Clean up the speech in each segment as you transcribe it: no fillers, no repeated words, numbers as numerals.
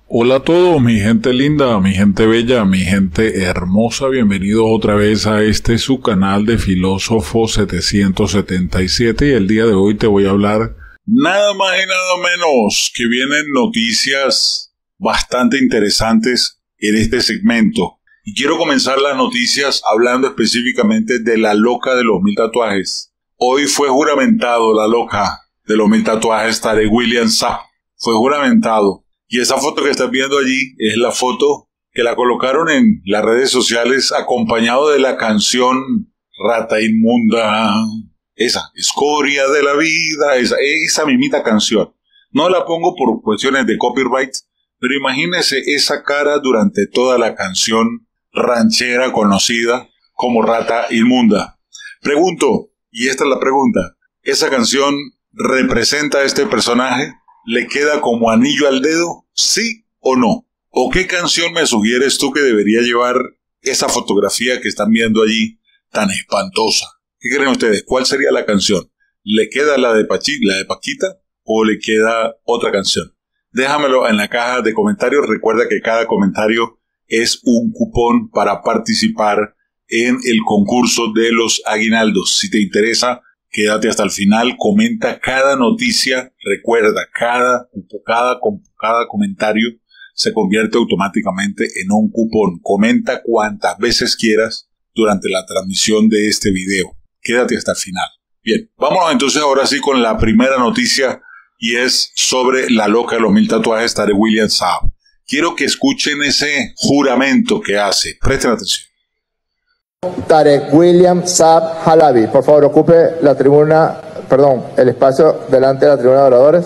Hola a todos, mi gente linda, mi gente bella, mi gente hermosa, bienvenidos otra vez a su canal de Filósofo 777 y el día de hoy te voy a hablar nada más y nada menos que vienen noticias bastante interesantes en este segmento. Y quiero comenzar las noticias hablando específicamente de la loca de los 1000 tatuajes. Hoy fue juramentado la loca de los 1000 tatuajes, Tarek William Saab. Fue juramentado. Y esa foto que estás viendo allí es la foto que la colocaron en las redes sociales acompañado de la canción Rata Inmunda. Esa, escoria de la vida, esa mismita canción. No la pongo por cuestiones de copyright, pero imagínese esa cara durante toda la canción ranchera conocida como Rata Inmunda. Pregunto, y esta es la pregunta, ¿esa canción representa a este personaje? ¿Le queda como anillo al dedo? ¿Sí o no? ¿O qué canción me sugieres tú que debería llevar esa fotografía que están viendo allí tan espantosa? ¿Qué creen ustedes? ¿Cuál sería la canción? ¿Le queda la de Paquita o le queda otra canción? Déjamelo en la caja de comentarios. Recuerda que cada comentario es un cupón para participar en el concurso de los aguinaldos. Si te interesa, quédate hasta el final, comenta cada noticia, recuerda, cada comentario se convierte automáticamente en un cupón. Comenta cuantas veces quieras durante la transmisión de este video. Quédate hasta el final. Bien, vámonos entonces ahora sí con la primera noticia y es sobre la loca de los 1000 tatuajes, Tarek William Saab. Quiero que escuchen ese juramento que hace. Presten atención. Tarek William Saab Halabi, por favor ocupe la tribuna, el espacio delante de la tribuna de oradores.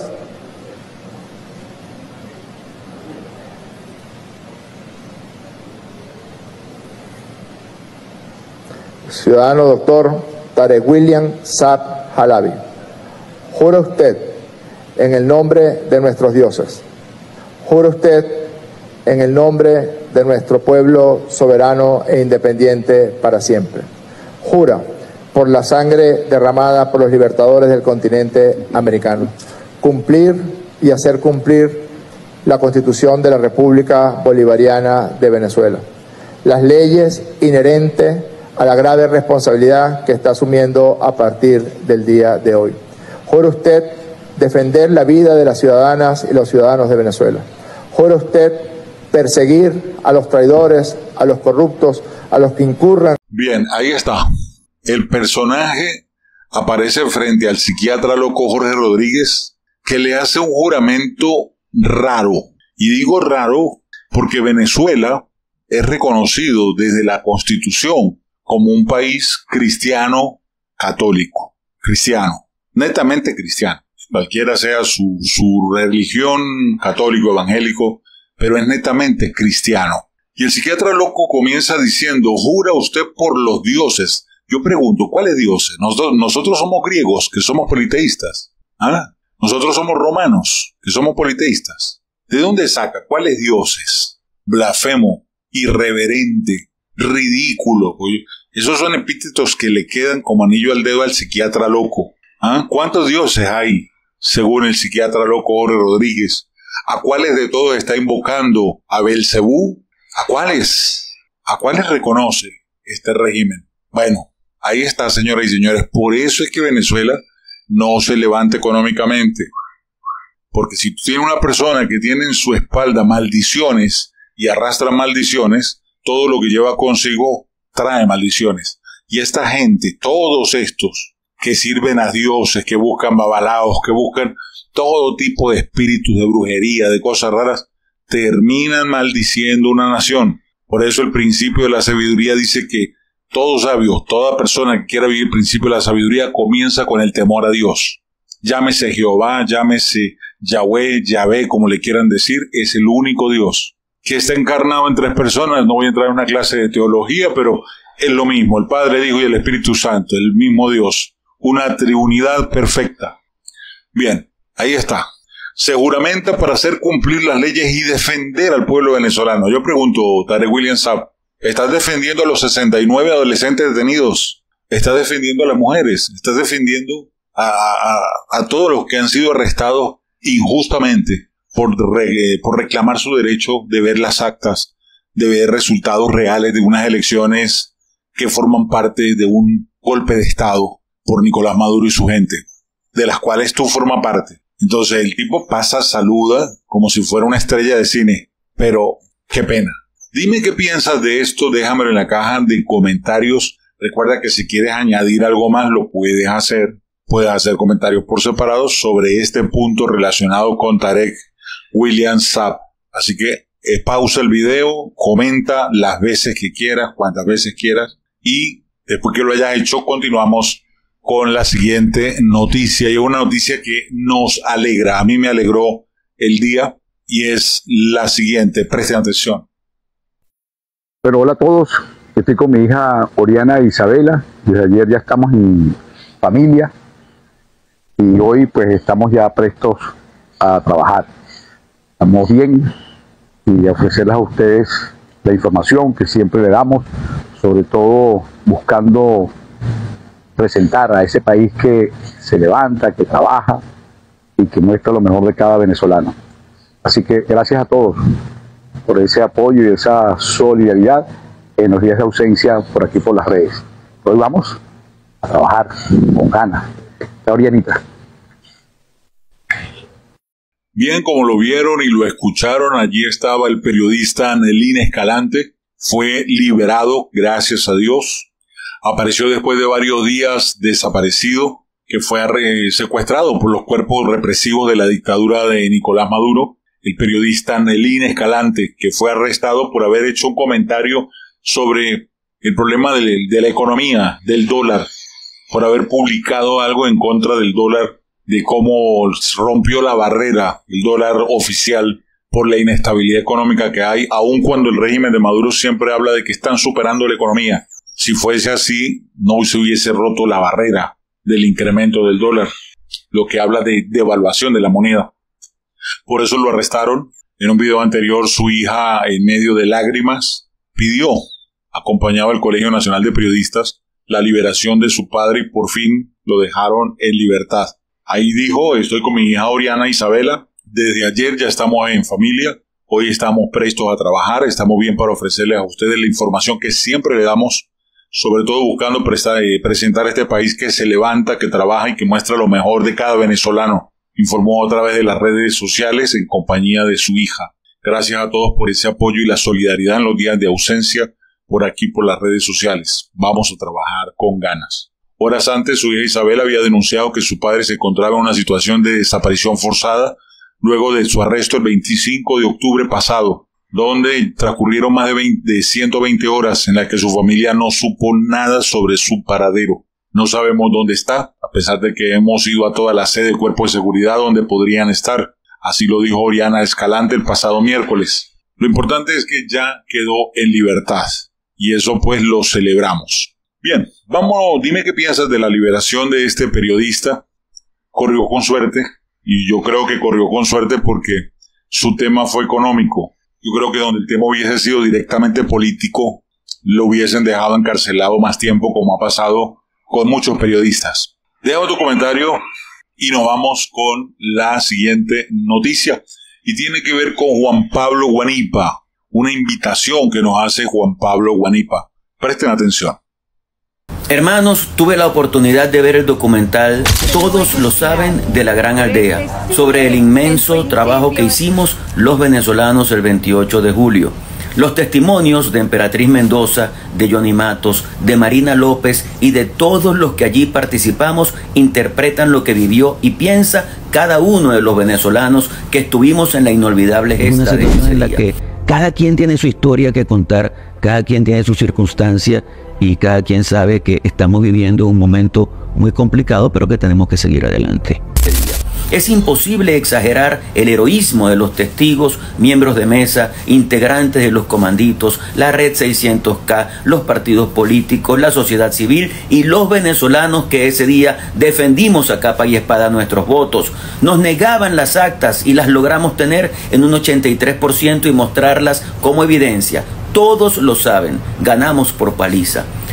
Ciudadano doctor Tarek William Saab Halabi, ¿jura usted en el nombre de nuestros dioses? ¿Jura usted en el nombre de nuestro pueblo soberano e independiente para siempre? ¿Jura por la sangre derramada por los libertadores del continente americano cumplir y hacer cumplir la Constitución de la República Bolivariana de Venezuela, las leyes inherentes a la grave responsabilidad que está asumiendo a partir del día de hoy? ¿Jura usted defender la vida de las ciudadanas y los ciudadanos de Venezuela? ¿Jura usted perseguir a los traidores, a los corruptos, a los que incurran? Bien, ahí está. El personaje aparece frente al psiquiatra loco Jorge Rodríguez, que le hace un juramento raro. Y digo raro porque Venezuela es reconocido desde la Constitución como un país cristiano católico. Cristiano, netamente cristiano. Cualquiera sea su religión, católico, evangélico, pero es netamente cristiano. Y el psiquiatra loco comienza diciendo, ¿jura usted por los dioses? Yo pregunto, ¿cuáles dioses? Nosotros somos griegos, que somos politeístas. ¿Ah? Nosotros somos romanos, que somos politeístas. ¿De dónde saca? ¿Cuáles dioses? Blasfemo, irreverente, ridículo. Esos son epítetos que le quedan como anillo al dedo al psiquiatra loco. ¿Ah? ¿Cuántos dioses hay, según el psiquiatra loco Jorge Rodríguez? ¿A cuáles de todos está invocando? ¿A Belcebú? ¿A cuáles? ¿A cuáles reconoce este régimen? Bueno, ahí está, señoras y señores. Por eso es que Venezuela no se levanta económicamente. Porque si tiene una persona que tiene en su espalda maldiciones y arrastra maldiciones, todo lo que lleva consigo trae maldiciones. Y esta gente, todos estos que sirven a dioses, que buscan babalaos, que buscan todo tipo de espíritus de brujería, de cosas raras, terminan maldiciendo una nación. Por eso el principio de la sabiduría dice que todo sabio, toda persona que quiera vivir el principio de la sabiduría comienza con el temor a Dios. Llámese Jehová, llámese Yahvé, como le quieran decir, es el único Dios que está encarnado en 3 personas. No voy a entrar en una clase de teología, pero es lo mismo, el Padre, el Hijo y el Espíritu Santo, el mismo Dios, una triunidad perfecta. Bien, ahí está. Se juramenta para hacer cumplir las leyes y defender al pueblo venezolano. Yo pregunto, Tarek William Saab, ¿estás defendiendo a los 69 adolescentes detenidos? ¿Estás defendiendo a las mujeres? ¿Estás defendiendo a todos los que han sido arrestados injustamente? por reclamar su derecho de ver las actas, de ver resultados reales de unas elecciones que forman parte de un golpe de Estado por Nicolás Maduro y su gente, de las cuales tú formas parte. Entonces el tipo pasa, saluda, como si fuera una estrella de cine, pero qué pena. Dime qué piensas de esto, déjamelo en la caja de comentarios. Recuerda que si quieres añadir algo más, lo puedes hacer. Puedes hacer comentarios por separado sobre este punto relacionado con Tarek William Saab. Así que pausa el video, comenta las veces que quieras, cuantas veces quieras, y después que lo hayas hecho, continuamos con la siguiente noticia. Y una noticia que nos alegra, a mí me alegró el día, y es la siguiente. Presten atención. Bueno, hola a todos. Estoy con mi hija Oriana Isabela. Desde ayer ya estamos en familia y hoy pues estamos ya prestos a trabajar. Estamos bien y a ofrecerles a ustedes la información que siempre le damos, sobre todo buscando presentar a ese país que se levanta, que trabaja y que muestra lo mejor de cada venezolano. Así que gracias a todos por ese apoyo y esa solidaridad en los días de ausencia por aquí por las redes. Hoy vamos a trabajar con ganas. Orianita. Bien, como lo vieron y lo escucharon, allí estaba el periodista Nelín Escalante. Fue liberado, gracias a Dios. Apareció después de varios días desaparecido, que fue secuestrado por los cuerpos represivos de la dictadura de Nicolás Maduro. El periodista Nelín Escalante, que fue arrestado por haber hecho un comentario sobre el problema de la economía, del dólar, por haber publicado algo en contra del dólar, de cómo rompió la barrera, el dólar oficial, por la inestabilidad económica que hay, aun cuando el régimen de Maduro siempre habla de que están superando la economía. Si fuese así, no se hubiese roto la barrera del incremento del dólar, lo que habla de devaluación de la moneda. Por eso lo arrestaron. En un video anterior, su hija, en medio de lágrimas, pidió, acompañado del Colegio Nacional de Periodistas, la liberación de su padre y por fin lo dejaron en libertad. Ahí dijo, estoy con mi hija Oriana Isabela, desde ayer ya estamos en familia, hoy estamos prestos a trabajar, estamos bien para ofrecerles a ustedes la información que siempre le damos, sobre todo buscando presentar a este país que se levanta, que trabaja y que muestra lo mejor de cada venezolano. Informó a través de las redes sociales en compañía de su hija. Gracias a todos por ese apoyo y la solidaridad en los días de ausencia por aquí por las redes sociales. Vamos a trabajar con ganas. Horas antes, su hija Isabel había denunciado que su padre se encontraba en una situación de desaparición forzada luego de su arresto el 25 de octubre pasado, donde transcurrieron más de 120 horas en las que su familia no supo nada sobre su paradero. No sabemos dónde está, a pesar de que hemos ido a toda la sede del Cuerpo de Seguridad donde podrían estar. Así lo dijo Oriana Escalante el pasado miércoles. Lo importante es que ya quedó en libertad, y eso pues lo celebramos. Bien, vámonos, dime qué piensas de la liberación de este periodista. Corrió con suerte, y yo creo que corrió con suerte porque su tema fue económico. Yo creo que donde el tema hubiese sido directamente político, lo hubiesen dejado encarcelado más tiempo, como ha pasado con muchos periodistas. Déjame tu comentario y nos vamos con la siguiente noticia. Y tiene que ver con Juan Pablo Guanipa. Una invitación que nos hace Juan Pablo Guanipa. Presten atención. Hermanos, tuve la oportunidad de ver el documental Todos lo saben de la Gran Aldea, sobre el inmenso trabajo que hicimos los venezolanos el 28 de julio. Los testimonios de Emperatriz Mendoza, de Johnny Matos, de Marina López y de todos los que allí participamos interpretan lo que vivió y piensa cada uno de los venezolanos que estuvimos en la inolvidable gesta de ese día. Que cada quien tiene su historia que contar, cada quien tiene su circunstancia y cada quien sabe que estamos viviendo un momento muy complicado, pero que tenemos que seguir adelante. Es imposible exagerar el heroísmo de los testigos, miembros de mesa, integrantes de los comanditos, la Red 600K, los partidos políticos, la sociedad civil y los venezolanos que ese día defendimos a capa y espada nuestros votos. Nos negaban las actas y las logramos tener en un 83% y mostrarlas como evidencia. Todos lo saben, ganamos por paliza.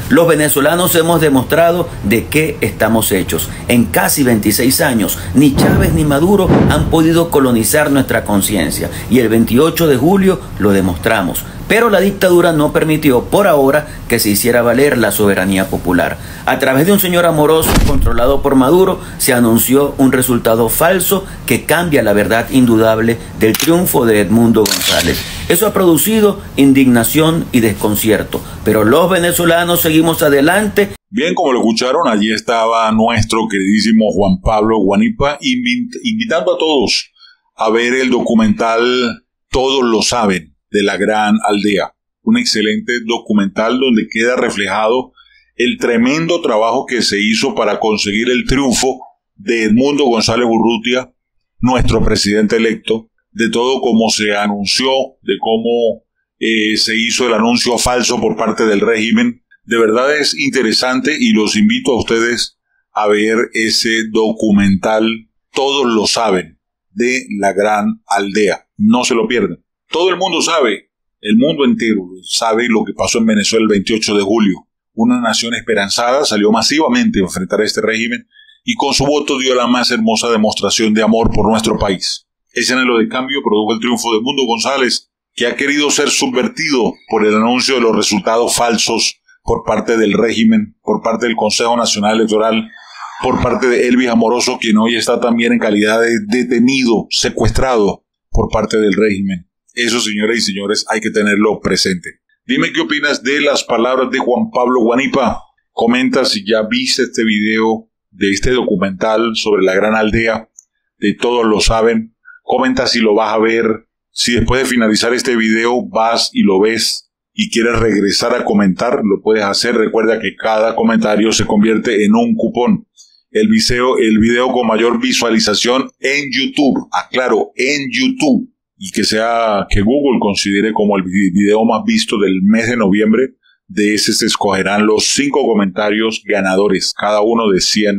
Los venezolanos hemos demostrado de qué estamos hechos. En casi 26 años, ni Chávez ni Maduro han podido colonizar nuestra conciencia. Y el 28 de julio lo demostramos. Pero la dictadura no permitió por ahora que se hiciera valer la soberanía popular. A través de un señor amoroso controlado por Maduro se anunció un resultado falso que cambia la verdad indudable del triunfo de Edmundo González. Eso ha producido indignación y desconcierto, pero los venezolanos seguimos adelante. Bien, como lo escucharon, allí estaba nuestro queridísimo Juan Pablo Guanipa invitando a todos a ver el documental Todos lo saben, de La Gran Aldea. Un excelente documental donde queda reflejado el tremendo trabajo que se hizo para conseguir el triunfo de Edmundo González Urrutia, nuestro presidente electo, de todo cómo se anunció, de cómo se hizo el anuncio falso por parte del régimen. De verdad es interesante y los invito a ustedes a ver ese documental Todos lo saben, de La Gran Aldea. No se lo pierdan. Todo el mundo sabe, el mundo entero sabe lo que pasó en Venezuela el 28 de julio. Una nación esperanzada salió masivamente a enfrentar a este régimen y con su voto dio la más hermosa demostración de amor por nuestro país. Ese anhelo de cambio produjo el triunfo de Edmundo González, que ha querido ser subvertido por el anuncio de los resultados falsos por parte del régimen, por parte del Consejo Nacional Electoral, por parte de Elvis Amoroso, quien hoy está también en calidad de detenido, secuestrado por parte del régimen. Eso, señoras y señores, hay que tenerlo presente. Dime qué opinas de las palabras de Juan Pablo Guanipa. Comenta si ya viste este video de este documental sobre La Gran Aldea, de Todos lo saben. Comenta si lo vas a ver. Si después de finalizar este video vas y lo ves y quieres regresar a comentar, lo puedes hacer. Recuerda que cada comentario se convierte en un cupón. El video con mayor visualización en YouTube. Aclaro, en YouTube. Y que Google considere como el video más visto del mes de noviembre. De ese se escogerán los 5 comentarios ganadores, cada uno de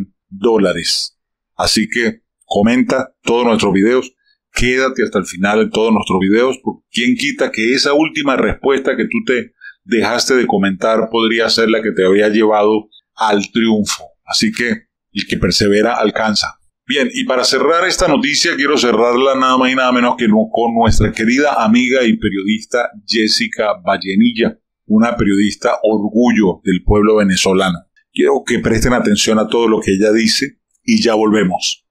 $100. Así que comenta todos nuestros videos, quédate hasta el final de todos nuestros videos, porque quién quita que esa última respuesta que tú te dejaste de comentar podría ser la que te habría llevado al triunfo. Así que el que persevera alcanza. Bien, y para cerrar esta noticia, quiero cerrarla nada más y nada menos que con nuestra querida amiga y periodista Jessica Vallenilla, una periodista orgullo del pueblo venezolano. Quiero que presten atención a todo lo que ella dice y ya volvemos.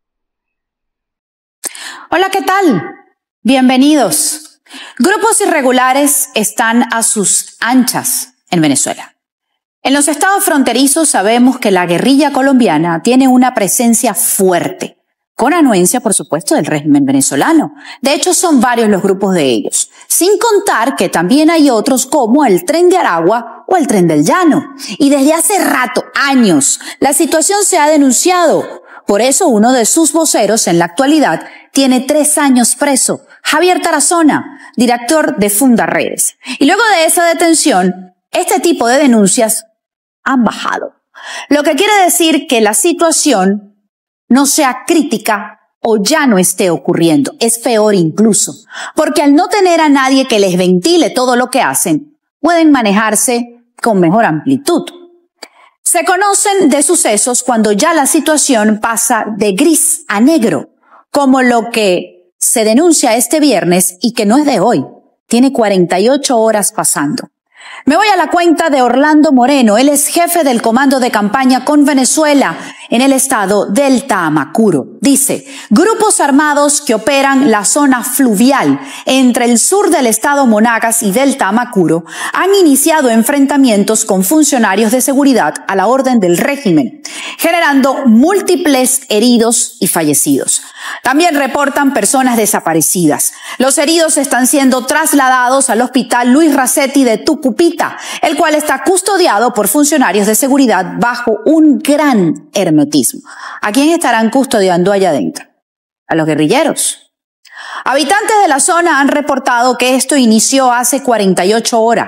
Hola, ¿qué tal? Bienvenidos. Grupos irregulares están a sus anchas en Venezuela. En los estados fronterizos sabemos que la guerrilla colombiana tiene una presencia fuerte, con anuencia, por supuesto, del régimen venezolano. De hecho, son varios los grupos de ellos, sin contar que también hay otros como el Tren de Aragua o el Tren del Llano. Y desde hace rato, años, la situación se ha denunciado. Por eso uno de sus voceros en la actualidad tiene 3 años preso, Javier Tarazona, director de Fundaredes. Y luego de esa detención, este tipo de denuncias han bajado. Lo que quiere decir que la situación no sea crítica o ya no esté ocurriendo. Es peor incluso, porque al no tener a nadie que les ventile todo lo que hacen, pueden manejarse con mejor amplitud. Se conocen de sucesos cuando ya la situación pasa de gris a negro, como lo que se denuncia este viernes y que no es de hoy, tiene 48 horas pasando. Me voy a la cuenta de Orlando Moreno. Él es jefe del comando de campaña con Venezuela en el estado del Tamacuro. Dice, grupos armados que operan la zona fluvial entre el sur del estado Monagas y del Tamacuro han iniciado enfrentamientos con funcionarios de seguridad a la orden del régimen, generando múltiples heridos y fallecidos. También reportan personas desaparecidas. Los heridos están siendo trasladados al hospital Luis Racetti de Tucupita, el cual está custodiado por funcionarios de seguridad bajo un gran hermetismo. ¿A quién estarán custodiando allá adentro? A los guerrilleros. Habitantes de la zona han reportado que esto inició hace 48 horas.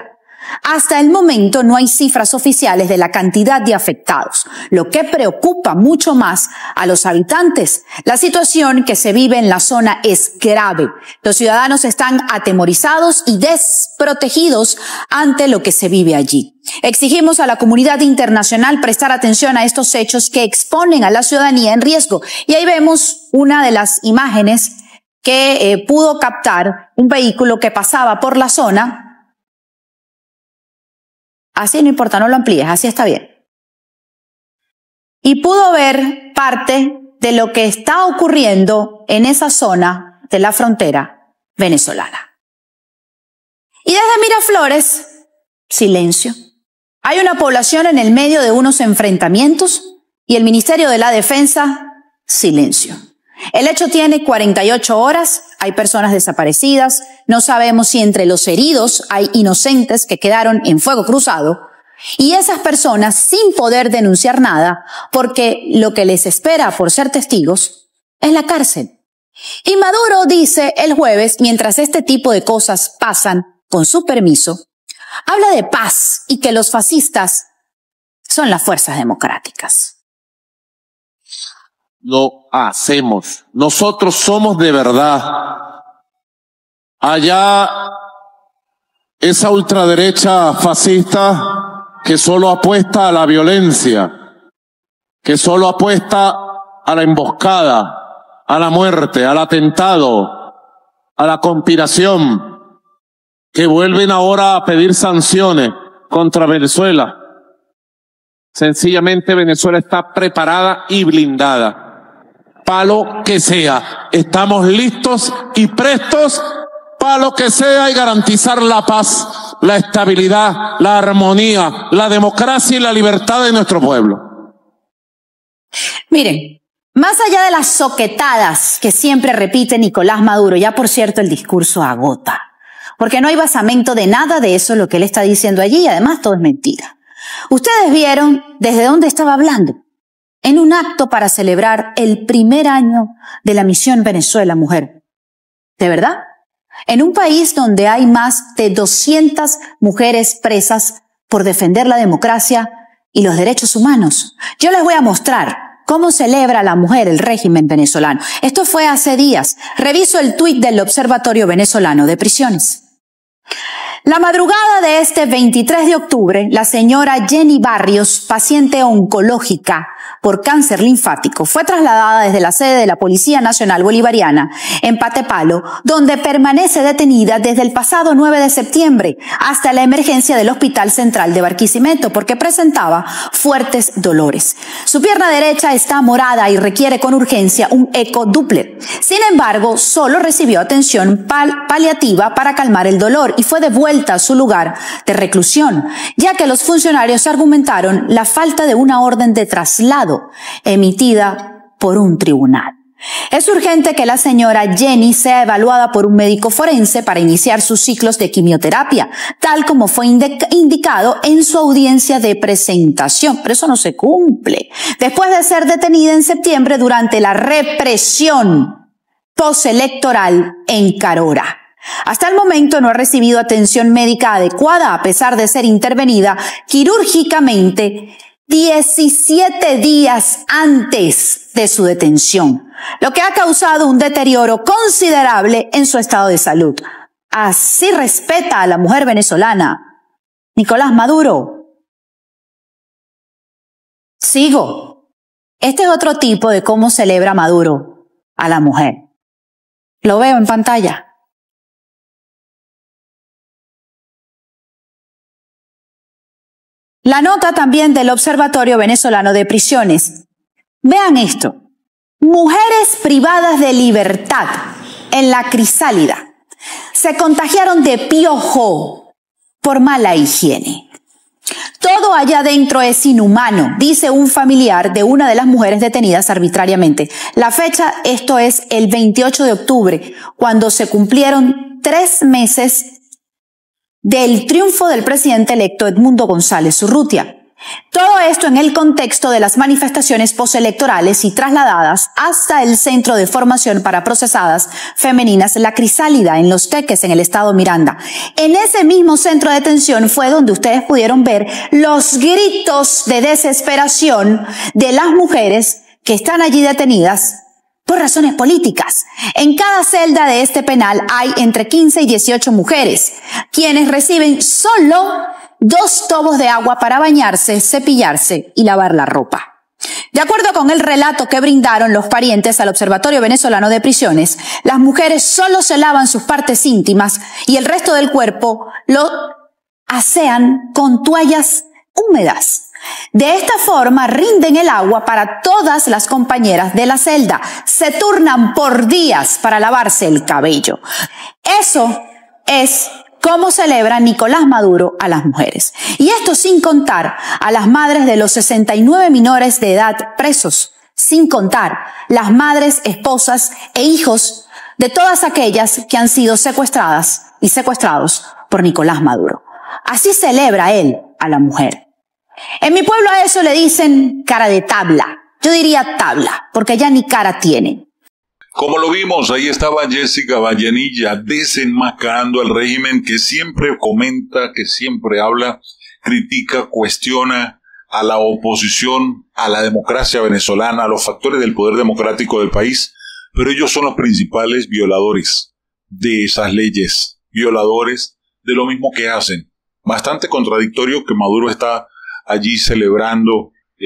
Hasta el momento no hay cifras oficiales de la cantidad de afectados, lo que preocupa mucho más a los habitantes. La situación que se vive en la zona es grave. Los ciudadanos están atemorizados y desprotegidos ante lo que se vive allí. Exigimos a la comunidad internacional prestar atención a estos hechos que exponen a la ciudadanía en riesgo. Y ahí vemos una de las imágenes que pudo captar un vehículo que pasaba por la zona. Así no importa, no lo amplíes, así está bien. Y pudo ver parte de lo que está ocurriendo en esa zona de la frontera venezolana. Y desde Miraflores, silencio. Hay una población en el medio de unos enfrentamientos y el Ministerio de la Defensa, silencio. El hecho tiene 48 horas, hay personas desaparecidas, no sabemos si entre los heridos hay inocentes que quedaron en fuego cruzado y esas personas sin poder denunciar nada porque lo que les espera por ser testigos es la cárcel. Y Maduro dice el jueves, mientras este tipo de cosas pasan con su permiso, habla de paz y que los fascistas son las fuerzas democráticas. Lo hacemos. Nosotros somos de verdad. Allá, esa ultraderecha fascista que solo apuesta a la violencia, que solo apuesta a la emboscada, a la muerte, al atentado, a la conspiración, que vuelven ahora a pedir sanciones contra Venezuela. Sencillamente Venezuela está preparada y blindada. Para lo que sea, estamos listos y prestos para lo que sea y garantizar la paz, la estabilidad, la armonía, la democracia y la libertad de nuestro pueblo. Miren, más allá de las soquetadas que siempre repite Nicolás Maduro, ya por cierto el discurso agota, porque no hay basamento de nada de eso lo que él está diciendo allí y además todo es mentira. Ustedes vieron desde dónde estaba hablando. En un acto para celebrar el primer año de la misión Venezuela Mujer. ¿De verdad? En un país donde hay más de 200 mujeres presas por defender la democracia y los derechos humanos. Yo les voy a mostrar cómo celebra la mujer el régimen venezolano. Esto fue hace días. Reviso el tuit del Observatorio Venezolano de Prisiones. La madrugada de este 23 de octubre, la señora Jenny Barrios, paciente oncológica por cáncer linfático, fue trasladada desde la sede de la Policía Nacional Bolivariana en Patepalo, donde permanece detenida desde el pasado 9 de septiembre hasta la emergencia del Hospital Central de Barquisimeto porque presentaba fuertes dolores. Su pierna derecha está morada y requiere con urgencia un eco Doppler. Sin embargo, solo recibió atención paliativa para calmar el dolor y fue devuelta a su lugar de reclusión, ya que los funcionarios argumentaron la falta de una orden de traslado emitida por un tribunal. Es urgente que la señora Jenny sea evaluada por un médico forense para iniciar sus ciclos de quimioterapia, tal como fue indicado en su audiencia de presentación. Pero eso no se cumple. Después de ser detenida en septiembre durante la represión postelectoral en Carora. Hasta el momento no ha recibido atención médica adecuada a pesar de ser intervenida quirúrgicamente 17 días antes de su detención, lo que ha causado un deterioro considerable en su estado de salud. Así respeta a la mujer venezolana Nicolás Maduro. Sigo. Este es otro tipo de cómo celebra Maduro a la mujer. Lo veo en pantalla. La nota también del Observatorio Venezolano de Prisiones. Vean esto. Mujeres privadas de libertad en la Crisálida se contagiaron de piojo por mala higiene. Todo allá adentro es inhumano, dice un familiar de una de las mujeres detenidas arbitrariamente. La fecha, esto es el 28 de octubre, cuando se cumplieron 3 meses del triunfo del presidente electo Edmundo González Urrutia. Todo esto en el contexto de las manifestaciones postelectorales y trasladadas hasta el Centro de Formación para Procesadas Femeninas La Crisálida en Los Teques, en el estado Miranda. En ese mismo centro de detención fue donde ustedes pudieron ver los gritos de desesperación de las mujeres que están allí detenidas por razones políticas. En cada celda de este penal hay entre 15 y 18 mujeres, quienes reciben solo 2 tobos de agua para bañarse, cepillarse y lavar la ropa. De acuerdo con el relato que brindaron los parientes al Observatorio Venezolano de Prisiones, las mujeres solo se lavan sus partes íntimas y el resto del cuerpo lo asean con toallas húmedas. De esta forma rinden el agua para todas las compañeras de la celda. Se turnan por días para lavarse el cabello. Eso es cómo celebra Nicolás Maduro a las mujeres. Y esto sin contar a las madres de los 69 menores de edad presos, sin contar las madres, esposas e hijos de todas aquellas que han sido secuestradas y secuestrados por Nicolás Maduro. Así celebra él a la mujer. En mi pueblo a eso le dicen cara de tabla. Yo diría tabla, porque ya ni cara tiene. Como lo vimos, ahí estaba Jessica Vallenilla desenmascarando al régimen que siempre comenta, que siempre habla, critica, cuestiona a la oposición, a la democracia venezolana, a los factores del poder democrático del país, pero ellos son los principales violadores de esas leyes, violadores de lo mismo que hacen. Bastante contradictorio que Maduro está allí celebrando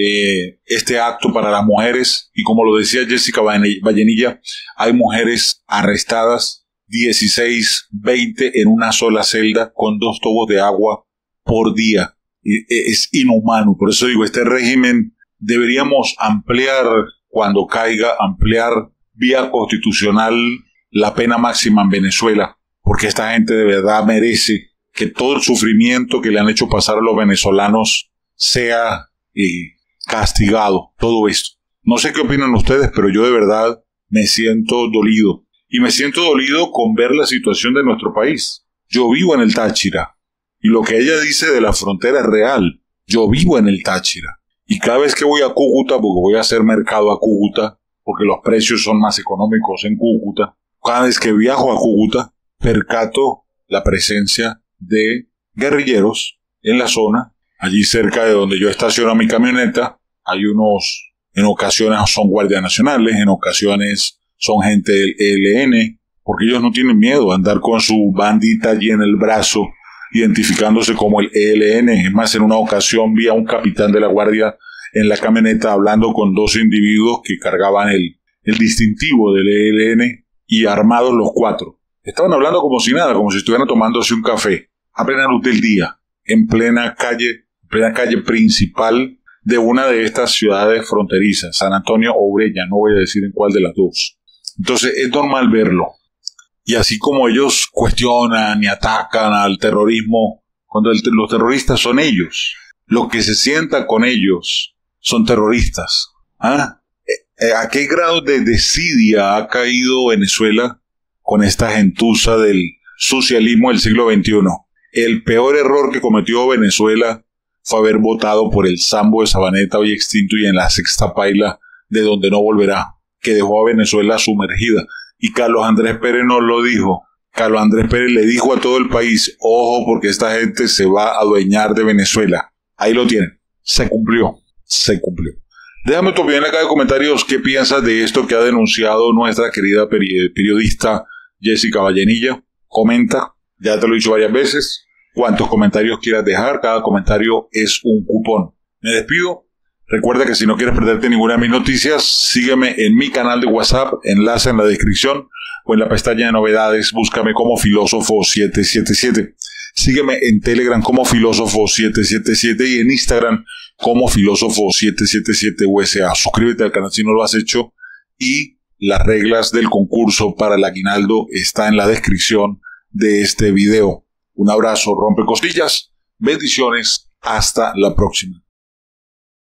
este acto para las mujeres, y como lo decía Jessica Vallenilla, hay mujeres arrestadas, 16, 20 en una sola celda con 2 tubos de agua por día. Es inhumano. Por eso digo, este régimen deberíamos ampliar, cuando caiga, ampliar vía constitucional la pena máxima en Venezuela, porque esta gente de verdad merece que todo el sufrimiento que le han hecho pasar a los venezolanos sea castigado, todo esto. No sé qué opinan ustedes, pero yo de verdad me siento dolido. Y me siento dolido con ver la situación de nuestro país. Yo vivo en el Táchira. Y lo que ella dice de la frontera es real. Yo vivo en el Táchira. Y cada vez que voy a Cúcuta, porque voy a hacer mercado a Cúcuta, porque los precios son más económicos en Cúcuta, cada vez que viajo a Cúcuta, percato la presencia de guerrilleros en la zona. Allí cerca de donde yo estaciono mi camioneta, hay unos, en ocasiones son guardias nacionales, en ocasiones son gente del ELN, porque ellos no tienen miedo a andar con su bandita allí en el brazo, identificándose como el ELN. Es más, en una ocasión vi a un capitán de la guardia en la camioneta hablando con 2 individuos que cargaban el distintivo del ELN y armados los 4. Estaban hablando como si nada, como si estuvieran tomándose un café, a plena luz del día, en plena calle principal de una de estas ciudades fronterizas, San Antonio o Ureña, no voy a decir en cuál de las dos. Entonces es normal verlo. Y así como ellos cuestionan y atacan al terrorismo, cuando los terroristas son ellos, los que se sientan con ellos son terroristas. ¿A qué grado de desidia ha caído Venezuela con esta gentuza del socialismo del siglo XXI? El peor error que cometió Venezuela fue haber votado por el Sambo de Sabaneta, hoy extinto, y en la sexta paila de donde no volverá, que dejó a Venezuela sumergida. Y Carlos Andrés Pérez nos lo dijo. Carlos Andrés Pérez le dijo a todo el país, ojo, porque esta gente se va a adueñar de Venezuela. Ahí lo tienen. Se cumplió. Se cumplió. Déjame tu opinión acá en comentarios. ¿Qué piensas de esto que ha denunciado nuestra querida periodista Jessica Vallenilla? Comenta. Ya te lo he dicho varias veces. Cuantos comentarios quieras dejar, cada comentario es un cupón. Me despido. Recuerda que si no quieres perderte ninguna de mis noticias, sígueme en mi canal de WhatsApp, enlace en la descripción, o en la pestaña de novedades, búscame como Filósofo777. Sígueme en Telegram como Filósofo777 y en Instagram como Filósofo777USA. Suscríbete al canal si no lo has hecho, y las reglas del concurso para el aguinaldo está en la descripción de este video. Un abrazo, rompe costillas, bendiciones, hasta la próxima.